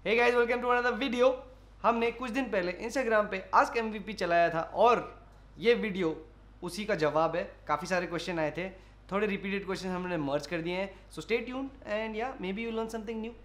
Hey guys, welcome to another video. हमने कुछ दिन पहले इंस्टाग्राम पे आस्क एमवीपी चलाया था और ये वीडियो उसी का जवाब है। काफ़ी सारे क्वेश्चन आए थे, थोड़े रिपीटेड क्वेश्चन हमने मर्ज कर दिए हैं। So stay tuned and yeah maybe you learn something new.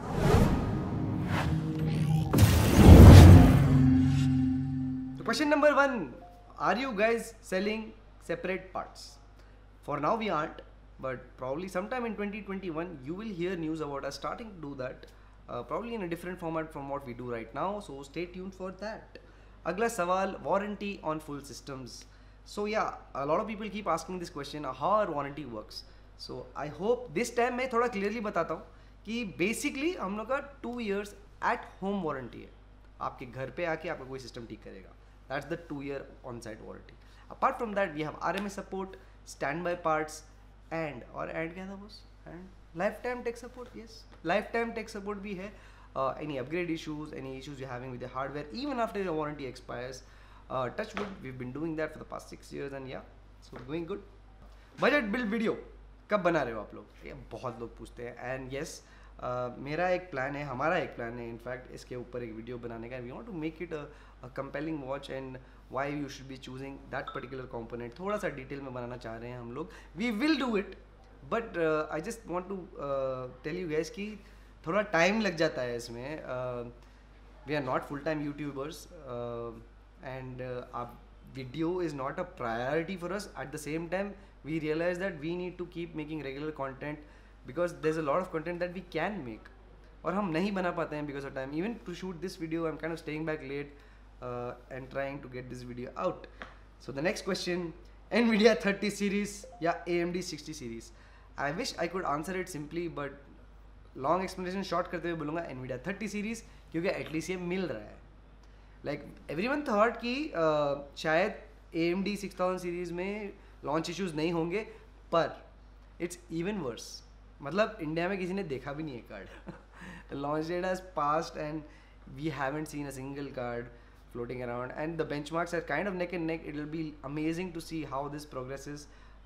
तो question number 1, are you guys selling separate parts? For now we aren't, but probably sometime in 2021 you will hear news about us starting to do that, probably in a different format from what we do right now, so stay tuned for that. Agla sawal, warranty on full systems. So yeah, a lot of people keep asking this question, how our warranty works. So I hope this time मैं थोड़ा clearly बताता हूँ कि basically हम लोग का 2 years at home warranty है। आपके घर पे आके आपका कोई सिस्टम ठीक करेगा। That's the 2 year on site warranty. Apart from that we have RMA support, standby parts and क्या था boss, and lifetime tech support. Yes, lifetime tech support भी है। Any upgrade issues, any issues you having with the hardware even after your warranty expires, touch wood we have been doing that for the past 6 years and yeah so doing good. Budget build video कब बना रहे हो आप लोग? ये बहुत लोग पूछते हैं एंड यस, मेरा एक प्लान है, हमारा एक प्लान है इनफैक्ट इसके ऊपर एक वीडियो बनाने का। We want to make it a compelling watch and why you should be choosing that particular component। थोड़ा सा डिटेल में बनाना चाह रहे हैं हम लोग। we will do it but I just want to tell you guys कि थोड़ा टाइम लग जाता है इसमें। we are not full time YouTubers and video is not a priority for us। at the same time we realize that we need to keep making regular content because there's a lot of content that we can make और हम नहीं बना पाते हैं because of time। even to shoot this video I'm kind of staying back late and trying to get this video out। so the next question, NVIDIA 30 series या AMD 60 series? I wish I could answer it simply but long explanation short करते हुए बोलूँगा NVIDIA 30 series क्योंकि at least ये मिल रहा है। like everyone thought कि शायद AMD 6000 series में launch issues नहीं होंगे, पर it's even worse। मतलब इंडिया में किसी ने देखा भी नहीं है card. launch date has passed and we haven't seen a single card floating around and the benchmarks are kind of neck and neck। it will be amazing to see how this progresses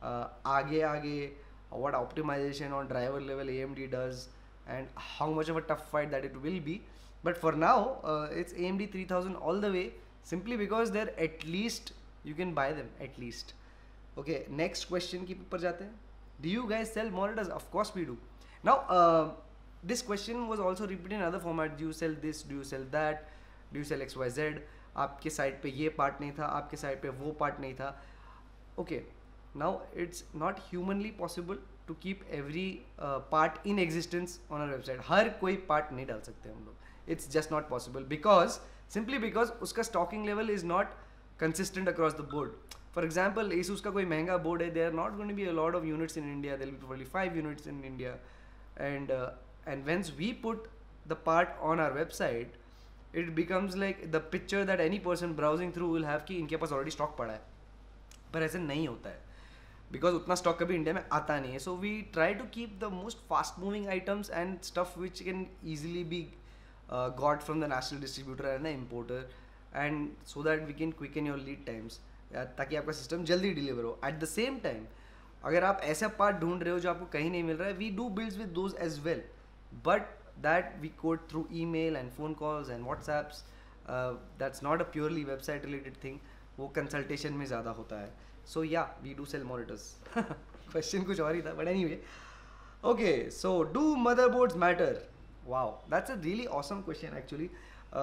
आगे what optimization on driver level AMD does and how much of a tough fight that it will be। but for now it's AMD 3000 all the way, simply because they're at least you can buy them at least। okay, next question की ऊपर जाते हैं। do you guys sell monitors? of course we do। now this question was also repeated in other format। do you sell this, do you sell that, do you sell XYZ? आपके side पे ये part नहीं था, आपके side पे वो part नहीं था। Okay, now it's not humanly possible to keep every part in existence on our website. हर कोई पार्ट नहीं डाल सकते हम लोग। It's just not possible because simply because उसका stocking level is not consistent across the board. For example ASUS का कोई महंगा बोर्ड है, they are not going to be a lot of units in India, there will be probably 5 units in India and once we put the part on our website it becomes like the picture that any person browsing through will have कि इनके पास already stock पड़ा है, पर ऐसे नहीं होता है because उतना स्टॉक कभी इंडिया में आता नहीं है। So we try to keep the most fast moving items and stuff which can easily be got from the national distributor and the importer and so that we can quicken your lead times, ताकि आपका system जल्दी deliver हो। At the same time अगर आप ऐसा part ढूंढ रहे हो जो आपको कहीं नहीं मिल रहा है, we do builds with those as well, but that we quote through email and phone calls and WhatsApps। that's not a purely website related thing, वो consultation में ज़्यादा होता है। so yeah, we do sell monitors। question कुछ और ही था, but anyway okay, so do motherboards matter? wow, that's a really awesome question actually।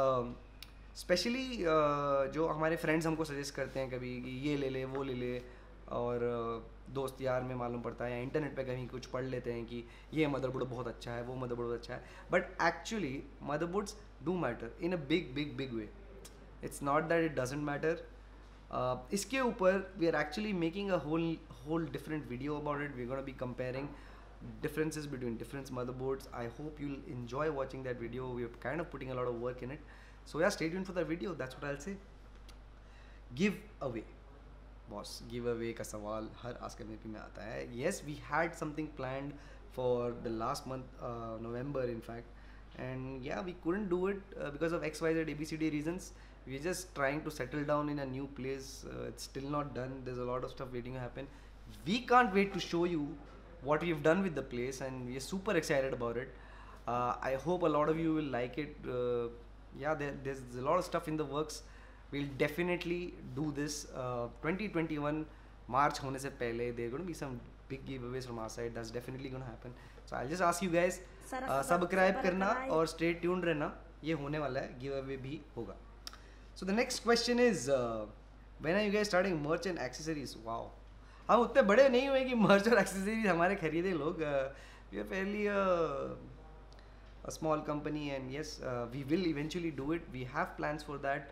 Specially जो हमारे फ्रेंड्स हमको सजेस्ट करते हैं कभी कि ये ले ले वो ले ले, और दोस्त यार में मालूम पड़ता है या इंटरनेट पे कहीं कुछ पढ़ लेते हैं कि ये मदरबोर्ड बहुत अच्छा है, वो मदरबोर्ड बहुत अच्छा है, but actually motherboards do matter in a big way. It's not that it doesn't matter. इसके ऊपर we are actually making a whole different video about it. We are gonna be comparing differences between different motherboards। I hope you'll enjoy watching that video। we are kind of putting a lot of work in it, so yeah, stay tuned for that video। that's what I'll say। give away boss, give away का सवाल हर ask MVP में आता है। Yes, we had something planned for the last month, November in fact, and yeah we couldn't do it because of XYZ ABCD reasons। we're just trying to settle down in a new place। it's still not done, there's a lot of stuff waiting to happen। we can't wait to show you what we've done with the place and we are super excited about it। I hope a lot of you will like it. Yeah, there's a lot of stuff in the works. We'll definitely do this. 2021 March होने से पहले there are going to be some big giveaways from our side. That's definitely going to happen. So I'll just ask you guys, subscribe करना और stay tuned रहना. ये होने वाला है, giveaway भी होगा. So the next question is, when are you guys starting merch and accessories? Wow. हम उतने बड़े नहीं हुए कि merch और accessories हमारे खरीदे लोग. We are fairly a small company, and yes, we will eventually do it. We have plans for that.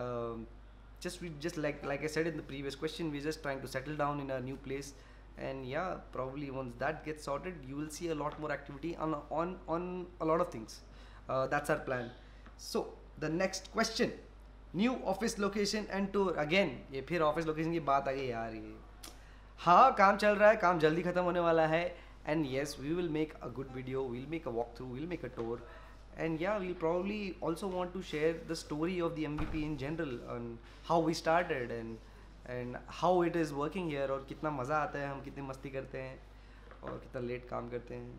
Just like I said in the previous question, we're just trying to settle down in a new place, and yeah, probably once that gets sorted, you will see a lot more activity on a lot of things. That's our plan. So the next question, new office location and tour. Again, ये फिर office location की बात आ गई यार. ये हाँ, काम चल रहा है, काम जल्दी खत्म होने वाला है. And yes, we will make a good video, we'll make a walkthrough, we'll make a tour, and yeah, we'll probably also want to share the story of the MVP in general, on how we started and how it is working here, और कितना मज़ा आता है, हम कितनी मस्ती करते हैं और कितना लेट काम करते हैं.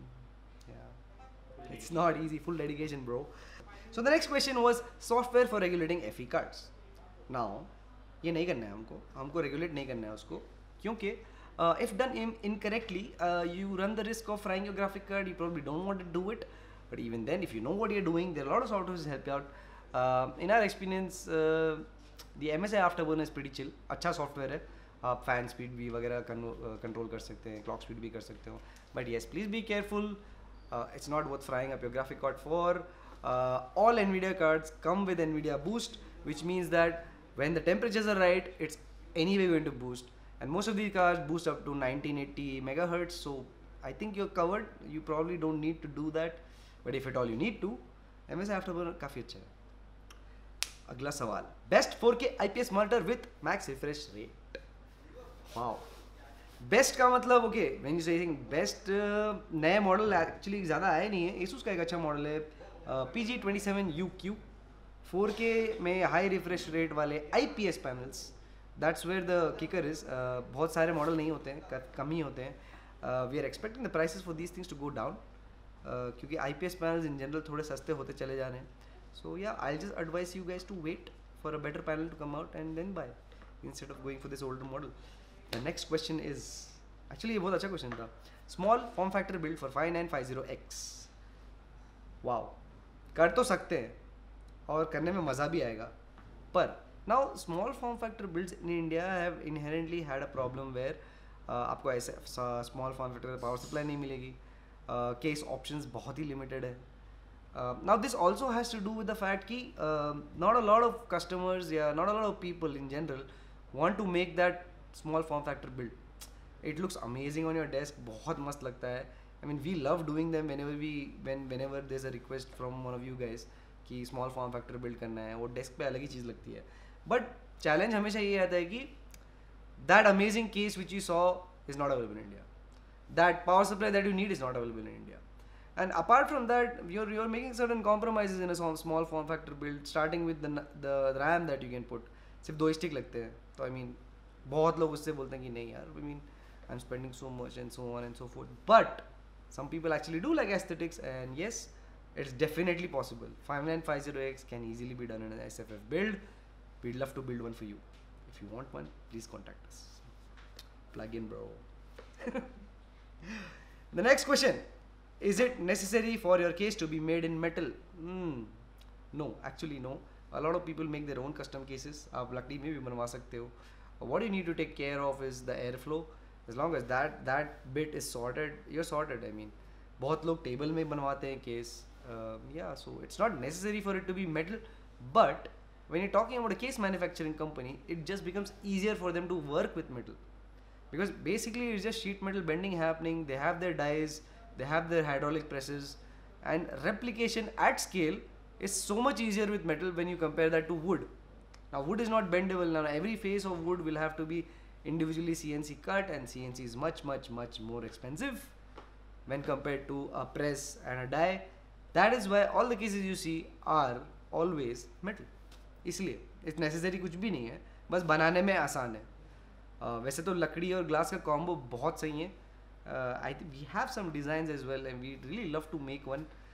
Yeah, it's not easy, full dedication bro. So the next question was software for regulating FE cards. Now ये नहीं करना है हमको regulate नहीं करना है उसको, क्योंकि if done incorrectly, you run the risk of frying your graphic card. You probably don't want to do it, but even then, if you know what you're doing, there are a lot of softwares that help you out. In our experience, the MSI Afterburner is pretty chill. अच्छा software है. आप fan speed भी वगैरह control कर सकते हैं, clock speed भी कर सकते हो. But yes, please be careful. It's not worth frying up your graphic card for. All NVIDIA cards come with NVIDIA Boost, which means that when the temperatures are right, it's anyway going to boost. And most of these cards boost up to 1980 megahertz, so I think you're covered. You probably don't need to do that, but if at all you need to, MSI Afterburner काफ़ी अच्छा है. अगला सवाल, best 4K IPS monitor with max refresh rate. Wow. Best का मतलब okay, when you say best, नए model actually ज़्यादा आए नहीं है. Asus का एक अच्छा मॉडल है, PG27UQ, 4K में हाई रिफ्रेश रेट वाले IPS panels. That's where the kicker is. बहुत सारे मॉडल नहीं होते हैं, कम ही होते हैं. We are expecting the prices for these things to go down, क्योंकि IPS panels in general थोड़े सस्ते होते चले जा रहे हैं. So yeah, I'll just advise you guys to wait for a better panel to come out and then buy, instead of going for this older model. The next question is, actually ये बहुत अच्छा question था. Small form factor build for 5950X. Wow, कर तो सकते हैं और करने में मज़ा भी आएगा, पर now small form factor builds in India have inherently had a problem where आपको ऐसे small form factor power supply नहीं मिलेगी, case options बहुत ही limited है. Now this also has to do with the fact कि not a lot of customers, yeah, not a lot of people in general want to make that small form factor build. It looks amazing on your desk, बहुत मस्त लगता है. I mean, we love doing them whenever there's a request from one of you guys कि small form factor build करना है, वो desk पे अलग ही चीज़ लगती है. But challenge हमेशा ये आता है कि that amazing case which you saw is not available in India. That power supply that you need is not available in India. And apart from that, you're making certain compromises in a small form factor build, starting with the RAM that you can put. सिर्फ 2 stick लगते हैं, तो I mean बहुत लोग उससे बोलते हैं कि नहीं यार, I mean I'm spending so much and so on and so forth. But some people actually do like aesthetics, and yes, it's definitely possible. 5950X can easily be done in an SFF build. We'd love to build one for you. If you want one, please contact us. Plug in, bro. The next question, is it necessary for your case to be made in metal? No, actually no. A lot of people make their own custom cases. आप लकड़ी में भी बनवा सकते हो. What you need to take care of is the airflow. As long as that bit is sorted, you're sorted. I mean, बहुत लोग table में बनवाते हैं case. Yeah, so it's not necessary for it to be metal, but when you're talking about a case manufacturing company, it just becomes easier for them to work with metal, because basically it's just sheet metal bending happening. They have their dies, they have their hydraulic presses, and replication at scale is so much easier with metal when you compare that to wood. Now wood is not bendable. Now every face of wood will have to be individually CNC cut, and CNC is much more expensive when compared to a press and a die. That is why all the cases you see are always metal. इसलिए it's necessary कुछ भी नहीं है, बस बनाने में आसान है. वैसे तो लकड़ी और ग्लास का कॉम्बो बहुत सही है. I think we have some designs as well, and we really love to make one.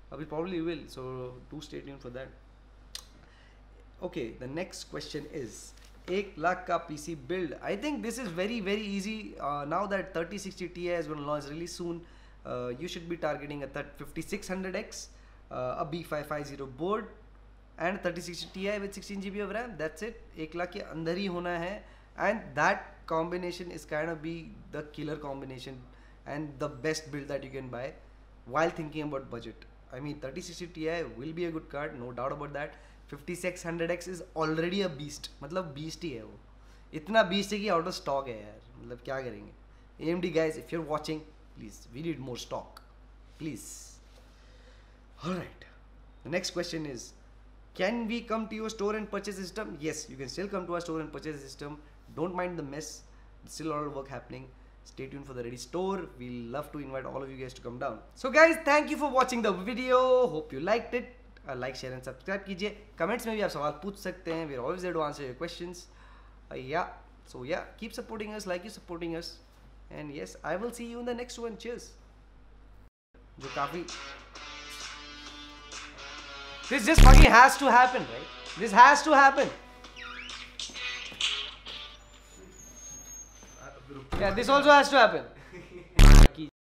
We probably will, so do stay tuned for that. Okay, the next question is 1 lakh ka PC build. I think this is very very easy. Now that 3060 Ti is going to launch really soon, you should be targeting a 5600X, a B550 board and 3060 Ti with 16 GB of RAM. That's it. 1 lakh ke andar hi hona hai, and that combination is kind of be the killer combination and the best build that you can buy while thinking about budget. I mean 3060 Ti will be a good card, no doubt about that. 5600X is already a beast. मतलब beast ही है वो, इतना beast है कि out of stock है यार. मतलब क्या करेंगे. AMD guys, if you're watching, please, we need more stock, please. Alright, the next question is, can we come to your store and purchase the system? Yes, you can still come to our store and purchase the system. Don't mind the mess, there's still a lot of work happening. Stay tuned for the ready store. We'll love to invite all of you guys to come down. So guys, thank you for watching the video. Hope you liked it. Like, share and subscribe कीजिए. Comments में भी आप सवाल पूछ सकते हैं. We're always there to answer your questions. Yeah. So yeah, keep supporting us like you supporting us. And yes, I will see you in the next one. Cheers. जो काफी This just fucking has to happen, right? This has to happen. Yeah, this also has to happen.